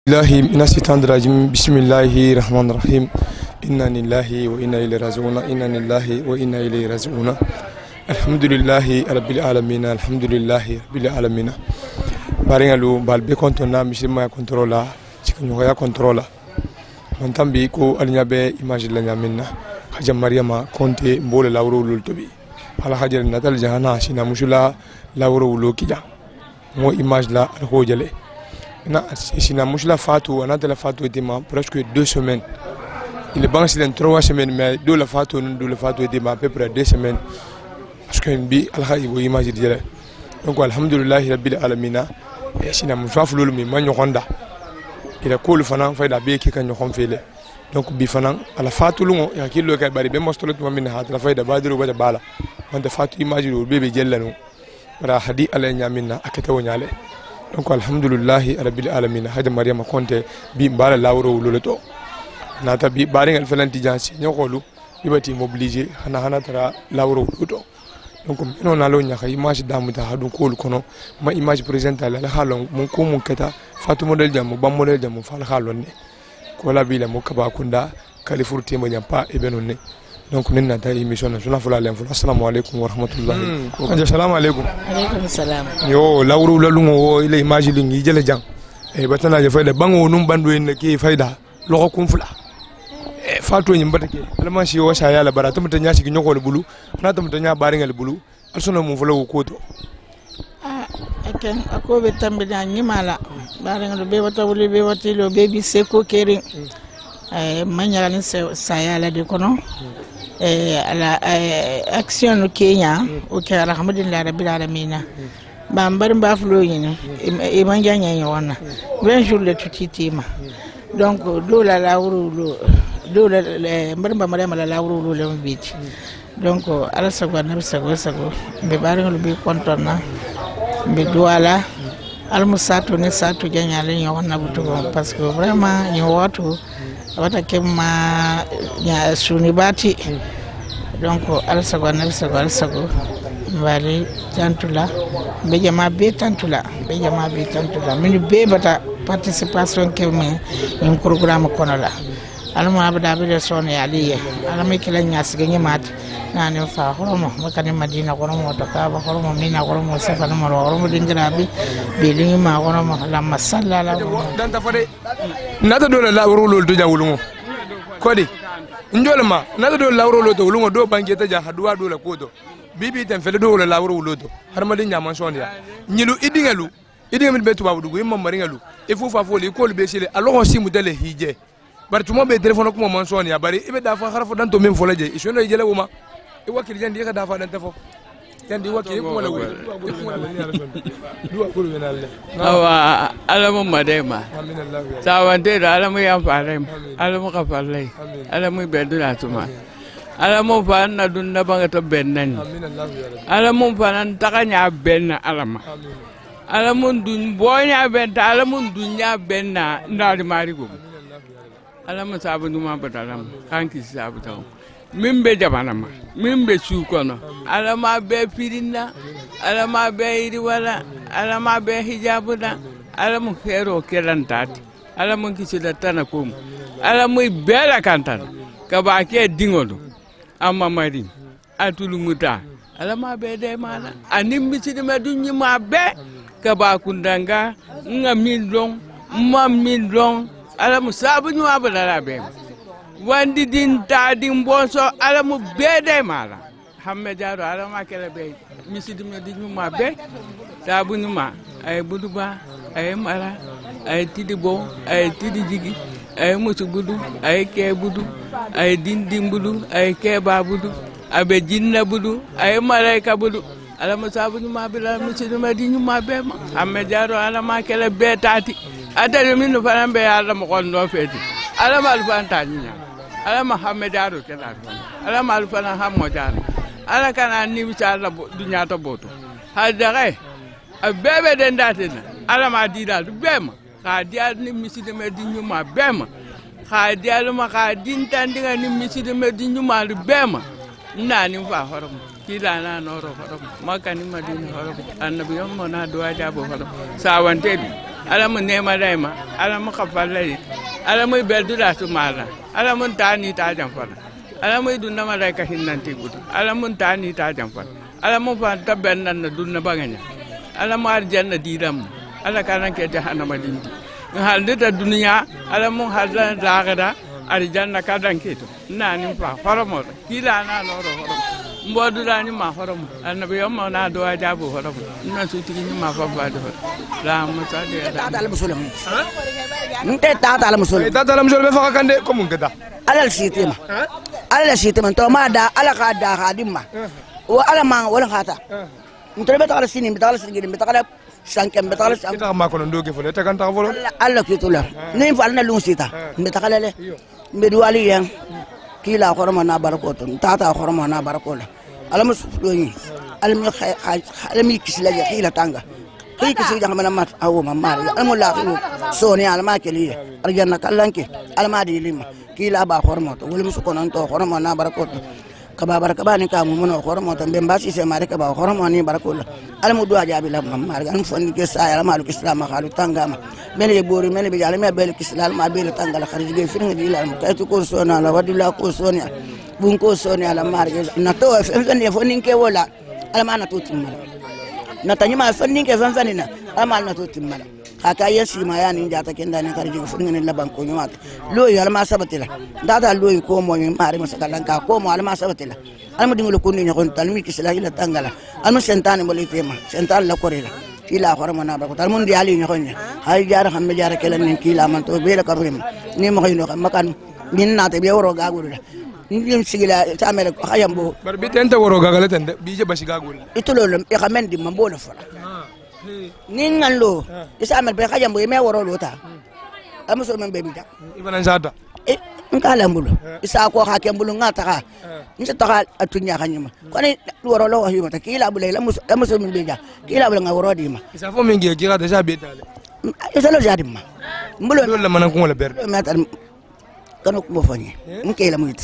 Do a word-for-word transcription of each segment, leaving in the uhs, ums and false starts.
الله من الشيطان الرجيم بسم الله الرحمن الرحيم إنا لله وإنا إليه راجعون إنا لله وإنا إليه راجعون الحمد لله رب العالمين الحمد لله رب العالمين بارينغالو بالبي كونتونا ميشيما كنترولا تشكنيويا كنترولا من تامبي كو النيابي ايماج لا نيامنا حاجه مريم كونتي مبول لاورو لولتوبي على حاجه ناتال جهانا شينا مشولا لاورو لوكيجا مو ايماج لا الخوجله na sina mushla fatu anata la fatu etima presque deux semaines il est bon c'est dans trois semaines mais deux la fatu deux la fatu etima à peu près deux semaines parce que bi alhaji bo image dire donc alhamdulillah rabbil alamin sina mushwa fulul mi man yokonda ila kolu fana fayda be ki kan yokon fele donc bi fana ala fatu lungo ya kilo kay bari be mostolo to min hat la fayda badiru ba bala man da fatu image do bebe jellanu ra hadi ala nyaminna akata wonyale donc alhamdulillah rabbil alamin hada maryama konte bi mbala lawro loloto nata bi baringal felanti jansi nyokolu bibati mobiliser hana hana tara lawro loloto donc non nalo nyaka image damuta hadu kolu kono ma image présente la halon mon ko mon kata fatu model jam ba model jam fal halon ne ko la bi la mo kaba kunda kalifurti mo nyampa e benonne donc ninna ta émission na fula len fula assalamu alaykum wa rahmatullahi wa assalamu alaykum alaykum salam yo lawru lalungo wo ile image lingi jele jang e batana je fayda bango num bandu en ke fayda loko kum fula e fato nyim batake alman shi wo sha yala bara tumta nyaasi gi nyokol bulu na tumta nya baringal bulu alsuna mum fula wo koto ah eken akobe tambe nya nyimala baringal be wata wuli be watilo baby seko kering eh manyala sa yala de kono ala action Kenya o ke alhamdulillah rabbil alamin ba mbar mba flo yin e manja nya wana vingt jours le tutitima donc do la lawru do la mbar mba mare mala lawru le mbiti donc ala sago na sago sago be baringo be kontona be douala al musato ne sato janya le wana butu parce que vraiment ni watu wata kema ya sunibati donc alsago alsago alsago mbali tantula be jama be tantula be jama be tantula min be bata participation kema ni programme kono la alama abada be son ya liye alama kila nyas ganye mat nane fa horomo makane madina horomo to ka ba horomo mina horomo sefa no maro horomo dingirabi be lingi ma horomo la masalla dan ta fade nata dole la wuro do jawulungo kodi njolma nata dole la wuro do wulungo do bangeta ja haduwa dole kodo bibi tan fele do la wuro wulodo har ma dinya man sonya nyilu idingalu idingalu be tuba wudugo imam maringalu e fu fa foli ko be sele alo simu dele hije bar tuma be telephone ko man sonya bari ibe da fa harfo dan to mem folaje isono jele wuma e wakil jandi ka da fa dan tafo jandi wakil ko wala wi duwa ko wenale awa alamu madema sawante da alamu yan farem alamu ka farlai alamu bedula tuma alamu fa na dunna banga to bennan alamu fa nan takanya benna alama alamu dun bonya benta alamu dunya benna ndari marigo alamu sabu numa batalam kanki sabu taw mimbe jabanama mimbe sukono alama be firina alama be iri wala alama be hijabuda alamu hero kelantati alamu kisida tanakum alamu bela kantan kaba ke dingolo amma mari atulu muta alama be de mala anim bisidi madunyi ma be kaba kundanga nga milong ma milong alamu sabu nyu abala be wandi din ta din bonso alamu bede mala hamme jaro alama kele be misidi me di nyuma be sabu nyuma ay buduba ay mara ay tidibo ay tidi jigi ay musu budu ay ke budu ay din din budu ay ke ba budu abe jinna budu ay malaika budu alama sabu nyuma be la misidi me di nyuma be ma hamme jaro alama kele be tati adare min no farambe alama ko no feti alama alfanta nya ala Muhammad aro kala ala malfana hammo jana ala kana ni bisala dunya to boto hadare abebe den datina ala ma dida bema ka dia ni miside me di nyuma bema ka dia ma ka din tandinga ni miside me di nyuma bema nani fa horom kila na no ro horom makani madina horom annabi yamma na do aja bo horom sawante ala mu nema daima ala mu khafalai ala mu beldu la tumala ala mu tani ta jamfana ala mu dunna malaika hinnanti gudu ala mu tani ta jamfana ala mu fa tabennan na dunna banganya ala mu arjanna didam ala kana ke jahannama dindi halde ta duniya ala mu halda lagada arjanna kadan keto nani fa horomo kila na no horomo mbodu dani ma horomo annabi yamma na do ajabu horomo na sutigi ni ma fa bado la mata de tata ala musulum nte tata ala musulum tata ala musulum be fa kande ko mun gada ala sitima ala sitima to ma da ala ka da hadimma wa ala ma wala khata nte be tala sini be tala sini be tala sankem be tala sankem ta ma ko ndo ke fole ta kan ta folo ala kitula ni fa na lungu sita be tala le be duwali yen kila horoma na barakoto tata horoma na barakola alamu sudoyi almi almi kisla ya kila tanga kii kisi jang mana mat awu mamar alamu la khilu soni alma keliye arjanna kallanke alma di lima kila ba horoma to wala musu konon to horoma na barakoto kaba baraka ni ka mu mono horoma to mbemba si se mare ka ba horoma ni barakola alamu do ajabi la mamar an fonni ke sa alma lu islam khalu tangama mele e bori mele be jale me be islam ma be tangala kharij ge firnga di la kaytu ko sona la wadilla ko soni bun ko soni ala marge na to fen fen fonni ke wala alma na to timma na tanyima fonni ke fen fen na alma na to timma kaka yesi ma yani jata kenda ne kharij ge firnga ne la banko nyumat lo yo alma sabatila dada lo ko mo mi mare masakalan ka ko mo alma sabatila alma dingulo ko ni nyakon talmi kisla ila tangala alma sentane mo litema sentan la korela kila horoma na barakoto mun di ali nyonya hay jara xambe jara kelen nen kila man to be la kabrim ni mo xeyno xam makan min na te be woro gagul la ni lim sigila tamel ko xayambo bar bi tente woro gagale tende bi je bashi gagul itulolum e xamen di mambo la fala ni ngallo isamel be xayambo me woro lota amuso men be bi da ibana zada e nkala mbulu isa ko ha kembulu ngata ka nse taka atunya kanyuma kwani woro lo wahi mata kila bule la muso min beja kila bule ngaworo di ma isa fo mingi kira deja betale isa lo jadi ma mbulu lo la manan ko la ber mata kanu ko fani nkela muit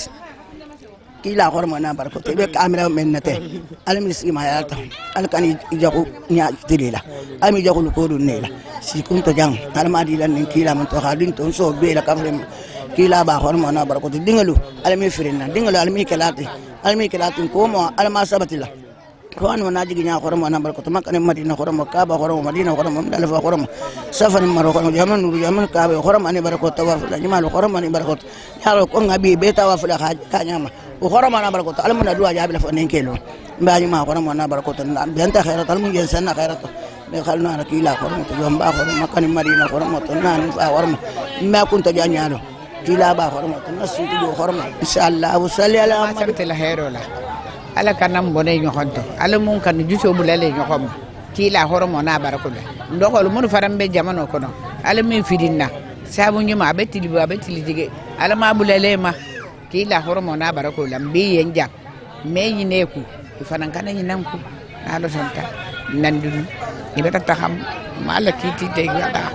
kila horma na barko te be kamera men nate almi sima ya ta alkani jago nya dilila ami jago ko dun nela si kunto jang alma dilan nin kila man to khadin to so be la kafrem kila ba horma na barko te dingalu almi firina dingalu almi kelati almi kelati ko mo alma sabatila ko an wana jigi nya horma na barko to makane madina horma ka ba horma madina horma dal fa horma safar maro ko yaman nuru yaman ka ba horma ni barko tawaf la jimal horma ni barko yaro ko ngabi be tawaf la ka nyama وخرم أنا بركوت على من الدواء جاب لفنين كيلو بعد ما خرم أنا بركوت بينت خيرات على من جنسنا خيرات بخلنا على كيلا خرم تجوم باخرم مكان مدينة خرم تنان فخرم ما كنت جانيانو كيلا باخرم تناس تجو خرم إن شاء الله وصلي على ما سبت الخير ولا على كنام بني يخدو على من كان يجوسو بلالي يخم كيلا خرم أنا بركوت ندخل من فرم بجمانو كنا على من فيدنا سابوني ما بتلي بتلي تيجي على ما بلالي ما kila horomo na barako lambi yenja meyi neku ifanan kana yinanku alo santa nandu ibata taham mala kiti te gada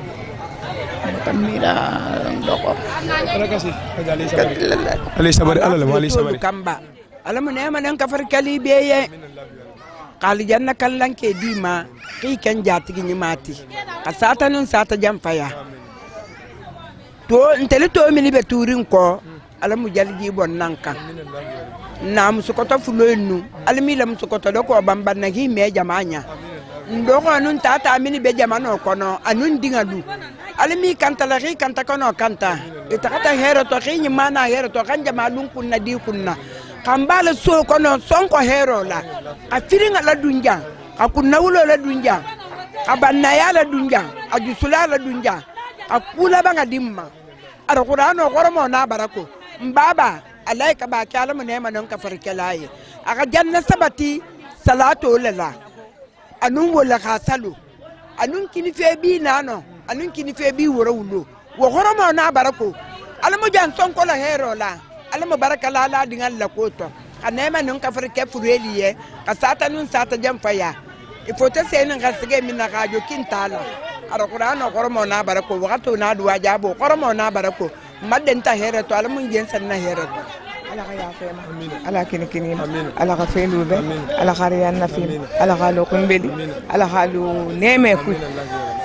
tamira ndoko rakasi ali sabari ali sabari ala ali sabari kamba ala mun ema nan kafar kali beye qali janna kallanke dima ki kan jatigi nyimati kasata nun sata jamfaya to ntele to mini be turin ko ala mu jalji bon nanka na mu sukoto fuloinu almi lam sukoto do ko bamba na hi me jamanya ndo ko anun tata mini be jamano kono anun dingalu almi kanta la ri kanta kono kanta itakata hero to hi ni mana hero to kanja malun kunna di kunna kambala so kono sonko hero la afiringa la dunja akunna wulo la dunja abanna ya la dunja ajusula la dunja akula banga dimma ara qur'ano qormo na barako mbaba alaika ba kyala mu ne manon ka farkelaye aka janna sabati salatu lala anun wala khasalu anun kini fe bi nano anun kini fe bi woro wulo wo horomo na barako alamu jan son ko la hero la alamu baraka la la dingal la koto anema non ka farke fureliye ka sata nun sata jam faya ifote senen gasige minna gajo kintala ara qur'ano horomo na barako waqto na duwa jabo horomo na barako madden ta hera to ala mun jen sanna hera to ala ka ya fema ala kini kini ala ka fendu be ala ka riyan na fim ala ka lo kun bedi ala ka lu neme ku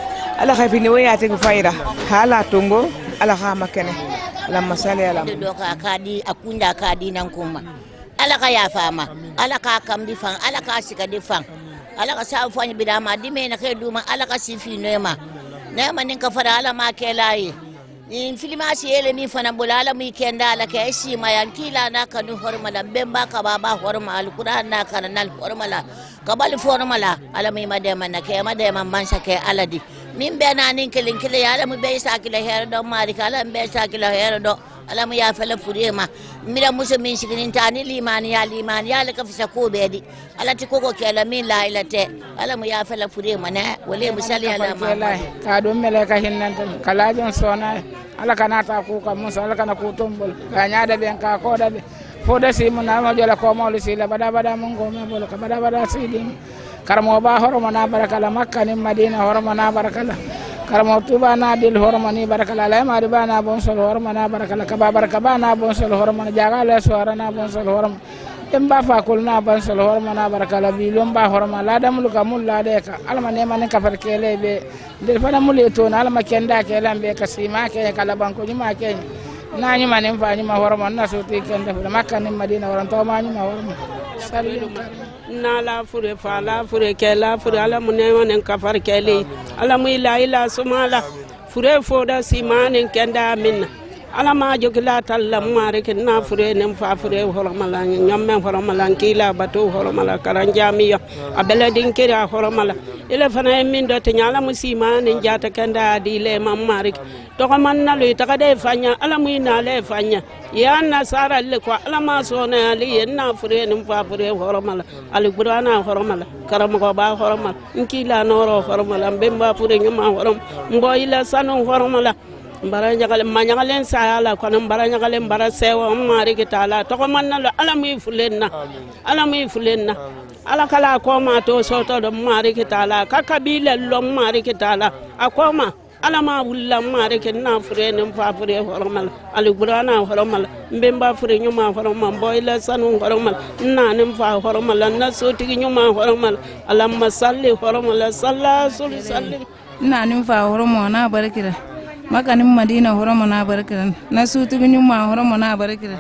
ala ka fini waya te fayra hala tongo ala ka makene ala masale ala do ka kadi akunda kadi nan kuma ala ka ya fama ala ka kam di fan ala ka sika di fan ala ka sa fani bidama di me na ke duma ala ka sifi nema nema nin ka fara ala ma ke layi in filima si ele ni fana bulala mi kenda ala ke si ma yankila na kanu hormala bemba ka baba horma alquran na kana nal hormala kabali hormala ala mi madema na ke madema mansa ke aladi min be na nin kelin kile ala mu be sakila hero do mari kala be sakila hero do ala mu ya fala furema mira muso min siginin tani limani ya limani ya la ka fisa ko bedi ala ti koko ke ala min la ilate ala mu ya fala furema na wale musali ala ma ka do mele ka hinnan kala jon sona ala kana ta ku ka musa ala kana ku tombol ka nyaada ben ka ko da be foda si mun na ma jola ko mo si la bada bada mun ko me bol ka bada bada si dim karamo ba horo mana barakala makka ni madina horo mana barakala karamo tuba na dil horo mani barakala la ma riba na bon sol horo mana barakala ka ba baraka na bon sol horo mana jaga le so na bon sol horo emba fa kul na bon sol horo mana barakala bi lomba horo mala dam lu ka mul la de ka alma ne man ka far kele be del fana mul to na alma kenda kele be ka sima ke kala banko ni ma ke na ni man fa ni ma horo man na so te kenda makka ni madina horo to ma ni ma horo sallu na la fure fa la fure ke la fure ala munne wonen kafar kele ala mu ila ila sumala fure foda simanen kenda minna ala ma jogila talla mare ke na fure nem fa fure horomala nyamme horomala kila batu horomala karanjami abela din kira horomala ile fana min do te nyala musimanen jata kenda di le mamare to ko man na le ta de fanya ala mu ina le fanya ya na sara le ko ala ma so na ali na fure nem fa fure horomala ali burana horomala karam ko ba horomala nkila noro horomala mbemba fure nyuma horom mbo ila sanu horomala mbara nyagale manyagale sala kono mbara nyagale mbara sewa mari kitala to ko manna ala mi fulenna ala mi fulenna ala kala ko ma to so to do mari kitala ka kabila lo mari kitala akoma ala ma wulla mari ke na fure nem fa fure hormal ali burana hormal mbemba fure nyuma hormal boyla sanu hormal na nem fa hormal na so tigi nyuma hormal alamma salli hormal sallallahu alaihi wasallam na nem fa hormal na barakira makanin madina horomo na barkiran na sutu nyuma horomo na barkiran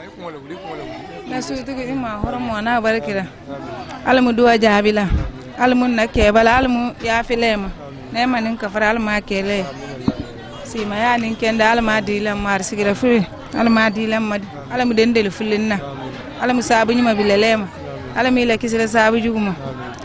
na sutu nyuma horomo na barkiran almu duwa jabila almu nakke bala almu ya filema ne manin kafara alma kele si ma ya nin kenda alma dilam mar sigira furi alma dilam mad almu dendel fulinna almu sabu nyuma bilelema almu la kisira sabu juguma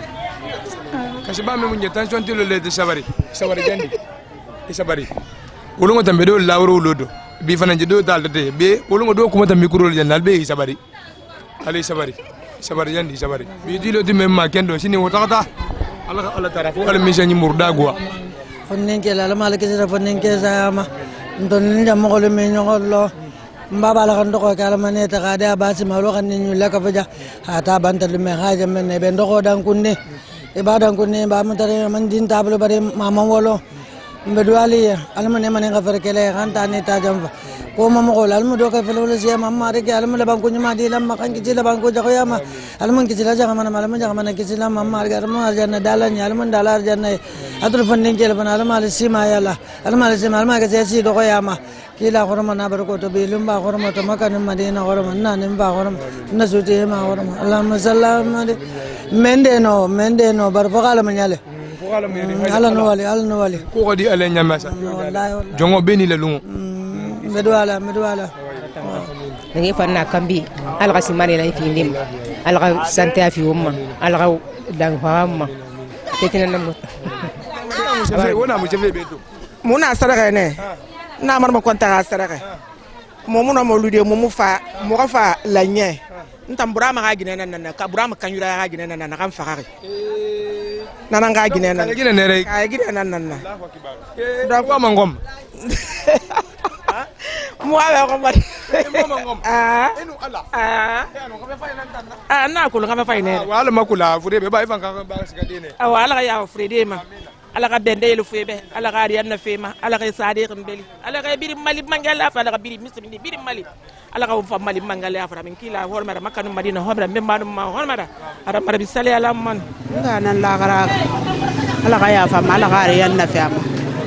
kashiba me munye tension tilo le de sabari sabari jandi sabari wolongo tambe do lawro lodo bi fana do dalde be wolongo do kuma tambe kurol jannal be sabari ali sabari sabari yandi sabari bi dilo di memma kendo sini wotata ala ala tarafo ala misani murda gwa fonnen ke la mala ke sira fonnen ke sama ndon jam ko le men ngollo mbaba la kan do ko kala mane ta gada basi malo kan ni la ka faja ata bantal me haja men ne be ndoko dan kunne e badan kunne ba mutare man din tablo bare mama wolo mbedwali alma ne manen gafar kele kan tani ta jamfa ko mama ko alma do ka felo le siya mamma re ke alma le banko nyuma di lam makan ki la banko jago yama alma ki la jaga mana alma jaga mana ki la mamma re alma arjana dalan alma dalar janna atul funding ke bana alma le sima yalla alma le sima alma ke si do ko yama kila horma na barko to bilum ba horma to makan madina horma na ne ba horma na suti ma horma allahumma sallallahu alaihi mende no mende no bar faqala manyale ala no wali ala no wali ko di ala nyama sa jongo beni le lungo medwala medwala ngi fanna kambi alga simani la fi ndim alga sante fi umma alga dang famma tetina nam wona mo jefe beto muna saraka ne na mar ma konta saraka mo muna mo lude mo mu fa mo fa la nye ntam burama ga gine nan ka burama kanyura ga gine nan kan fakari nana nga gine nan gine ne rek ay gine nan nan da ko mangom mo awe ko mari mo mangom ah enu ala ah anu ko be fay nan tan ah na ko nga be fay ne wala makula fure be bay fan ka ba sika dine ah wala ya frede ma ala ka bende lu febe ala ka riyan na fema ala ka sadiq mbeli ala ka biri mali mangala fa ala ka biri misri biri mali ala ka fa mali mangala fa min kila hormara makanu madina hormara be manu ma hormara ara mara bi sale ala man nga nan la gara ala ka ya fa ala ka riyan na fema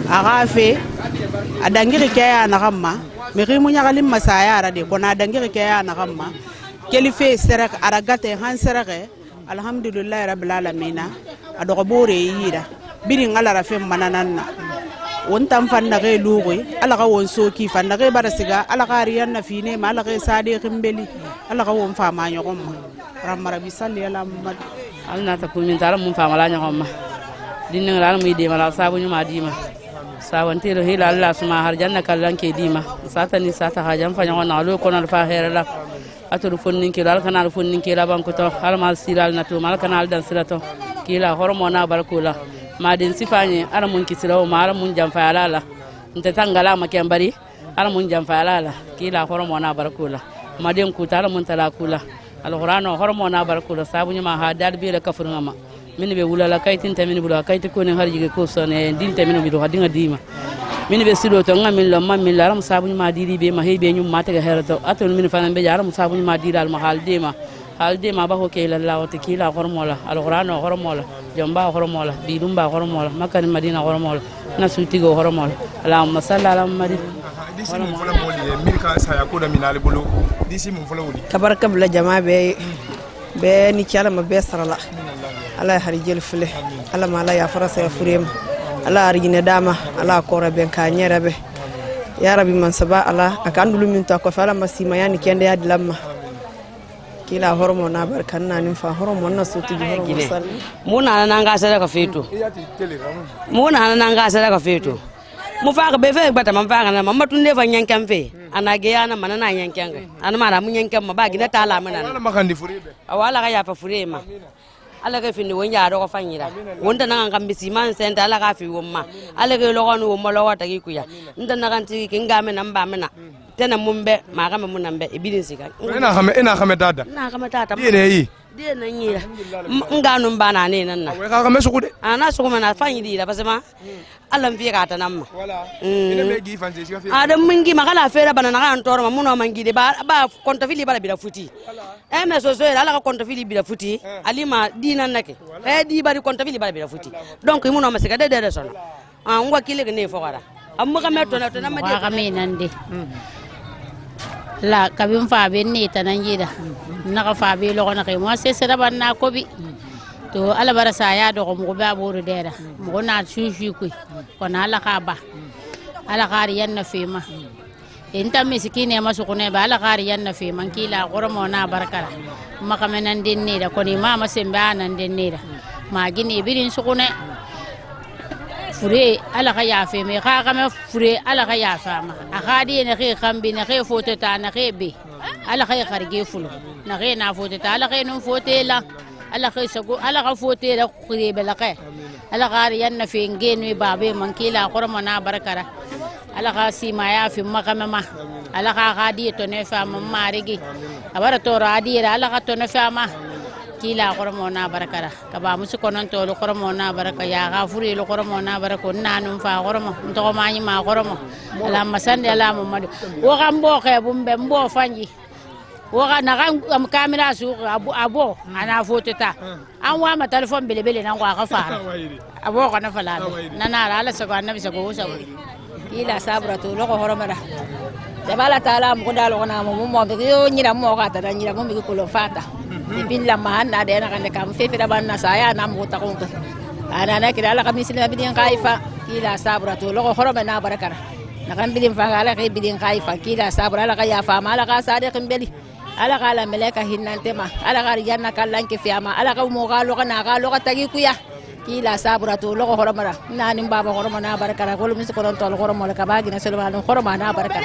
agafe adangiri kaya na kamma mi rimu nyagalim masaya ara de kona adangiri kaya na kamma kelife serak aragate han serake alhamdulillah rabbil alamin adogo bore yira birin ala rafem manananna wontam fanna ge lugoy ala ga won soki fanna ge barasiga ala ga riyan na fine ma ala ge sade khimbeli ala ga won fama nyogom ramara bi salli ala muhammad alna ta ko min tara mun fama la nyogom dinne ngala muy de mala sabu nyuma dima sawanti ro hila allah suma har janna kallan ke dima satani sata ha jam fanya wana lo kono fa herala aturu fonnin ke dal kanal fonnin ke la banko to hal mal siral na to mal kanal dan sirato kila hormona barkula madin sifanye ara mun kisirawo ma ara mun jam fa alala nte tangala ma kembari ara mun jam fa alala kila hormona barkula madin ku tala mun tala kula alqur'ano hormona barkula sabu nyuma ha dal bi la kafurnga ma min be wulala kaytin tamin bula kayti ko ne harjige ko sone din tamin bi do hadinga dima min be sido to ngamin lo mammin la ram sabu nyuma didi be ma hebe nyum mata ga herato atol min fanan be jaram sabu nyuma didal ma hal dima hal dima ba ko kila la wata kila hormola alqur'ano hormola jamba hormola bidumba hormola makan madina hormola nasuti go hormola allahumma salli ala muhammad disi mun fula moli mir ka saya ko da minale bolo disi mun fula wuli tabaraka bla jama be be ni kala ma be sarala ala harijel fule ala mala ya farasa ya furem ala arjine dama ala ko rabe ka nyerabe ya rabbi man saba ala akandulu min to ko fala masima yani kende ya dilamma kila hormona barkanna nin fa hormona suti hormona salli muna nan ga sada ka feto muna nan ga sada ka feto mu fa be fe bata man fa na mamma tunde fa nyankan fe ana ge yana manana nyankan ga ana mara mun nyankan ma ba gina tala mana wala makandi furebe awala ga ya fa furema ala ga finni won ya do ko fanyira wonda nan kan bisi man senta ala ga fi womma ala ga lo gonu womma lo wata ki kuya nda na kan ti kinga me nan ba mena tena mumbe ma ga me mun nan be ibidin sika ina xame ina xame dada ina xame tata dine yi dine nyira nganu bana ne nan na we ka xame suku de ana suku mana fanyi di la basema Allah fi ka tanam wala ina me gi fanse si ka fi adam mingi magala fera bana na kan toro muno mangi de ba ba konta fili bala bila futi e me so so ala ka konta fili bila futi alima dinan nake e di bari konta fili bala bila futi donc muno ma sika de de sono an ngwa kile ne fo gara amma ka me to na to na ma de ka me nan de la kabin fa ben ne tanan gida na ka fa be lo na kai mo se sera ban na ko bi to ala bara sa ya do mo ba boru dera mo na shushi ku ko na ala ka ba ala kari yan na fema inta miskine masu kune ba ala kari yan na fema kila gormo na barkara makamenan din ne da ko ni mama semba nan din ne da ma gine birin su kune fure ala ka ya feme ka ka me fure ala ka ya fama akadi ne ke kambi ne ke foto ta na ke be ala ka karge fulo na ke na foto ta ala ke nun foto la ala ka sago ala ka foto da kure be la ka ala ka yan na fe ngene babe man kila qormo na barkara ala ka sima ya fi makamama ala ka kadi to ne fama marigi abara to radi ala ka to ne fama kila qormo na barkara ka ba musu konon to lo qormo na baraka ya ga furi lo qormo na barako nanum fa qormo to ko mani ma qormo ala masande ala muhammad wo gambo ke bumbe mbo fanji wo ga na am kamera su abo abo ana foto ta an wa ma telefon bele bele nan wa ka fa abo ko na fala na na ala sa ko annabi sa ko sa ila sabra to lo ko horomara de bala taala mo dalo na mo mo be yo nyira mo ka ta nyira mo mi ko lo fata bin la mahana de na kan kam fefe da ban na saya na mo ta ko ana na kira ala kam nisila bidin kaifa ila sabra to lo ko horoma na barakara na kan bidin fa ala kai bidin kaifa kila sabra ala ka ya fa ma ala ka sadiqin beli ala ka la meleka hinante ma ala ka riyanna kallan ke fiama ala ka mo ga lo kana ga lo ka tagi kuya kila sabra to lo ko horoma na nim baba horoma na barakara ko mi ko don to lo horoma ka bagi na selma no horoma na barakara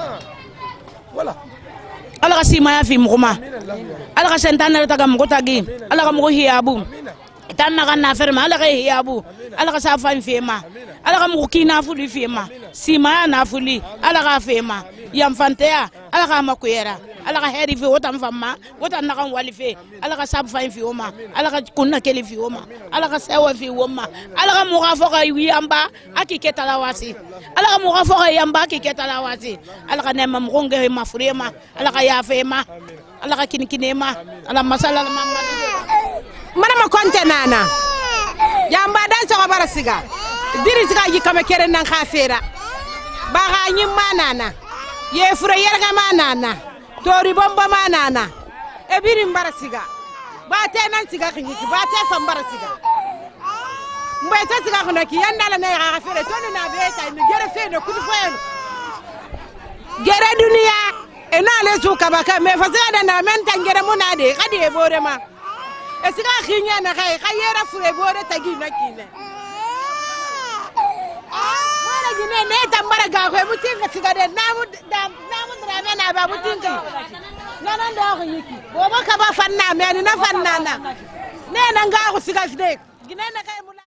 wala ala ka sima ya fi muguma ala ka sentana ta ga mugo tagi ala ka mugo hiyabu tan na kan na ferma ala ka hiyabu ala ka sa fan fema ala ka mugo kina fuli fema sima na fuli ala ka fema yam fantea ala ka makuyera ala ka heri fi wotan famma wotan na kan wali fe ala ka sab fan fi oma ala ka kunna keli fi oma ala ka sewa fi oma ala ka mugo fo ka yamba akiketa la wasi ala ka mugo fo ka yamba akiketa la wasi ala ka nema mugo nge mafurema ala ka ya fema ala ka kinikinema ala masala mamma mana ma konte nana yamba dan so bara siga biri siga yi kama kere nan khafera ba ha nyi manana ye fure yerga manana tori bomba manana e biri mbara siga ba te nan siga khiki ba te fa mbara siga mbay te siga khona ki yanda la nay khafera to na be tay ni gere fe no kudu foyen gere dunia e na le su kabaka me fa siga na men tangere munade kadi e bore ma e siga khinya na khay khayera fure bore tagi na kine mara gine ne tambara ga ko mutinga siga de namu namu drame na ba mutinga nana ndo ko yiki bo ba ka ba fanna me na fanna na ne na nga ko siga fide gine na kay